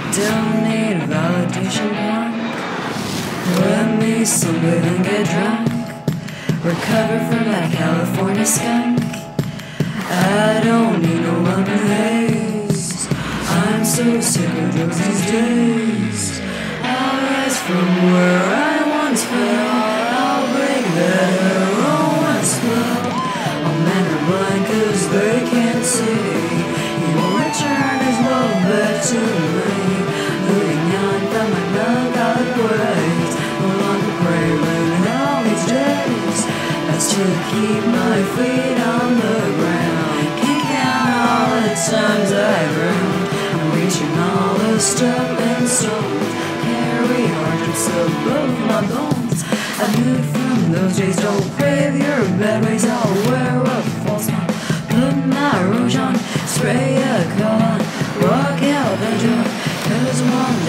Don't need a validation pump. Let me sunbathe and get drunk. Recover from that California skunk. I don't need no lemon haze. I'm so sick of drugs these days. I'll rise from where I once fell. I'll break that heroin spell. I'll mend the blind 'cause they can't see. He will return his love back to me. Moving on from my melancholic ways. No longer craving all these days. That's to keep my feet on the ground. Can't count all the times I've drowned. I'm reaching all the stepping stones. Carry hardships above my bones. I've moved from those days. Don't crave your bad ways. I'll wear a false smile. Put my rouge on. Spray a cologne. Walk out the door. 'Cause one day